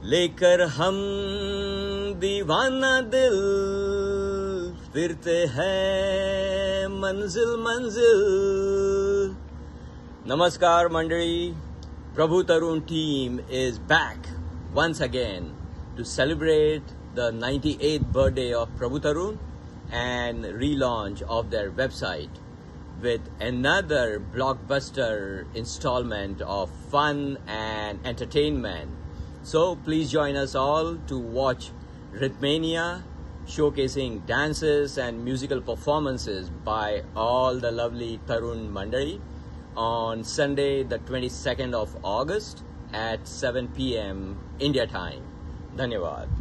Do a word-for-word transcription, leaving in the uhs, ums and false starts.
लेकर हम दीवाना दिल फिरते हैं मंजिल मंजिल. Namaskar Mandali, Prabhu Tarun team is back once again to celebrate the ninety-eighth birthday of Prabhu Tarun and relaunch of their website with another blockbuster installment of fun and entertainment. So please join us all to watch Rhythmania, showcasing dances and musical performances by all the lovely Tarun Mandali on Sunday the twenty-second of August at seven p m India time. Dhanyavad.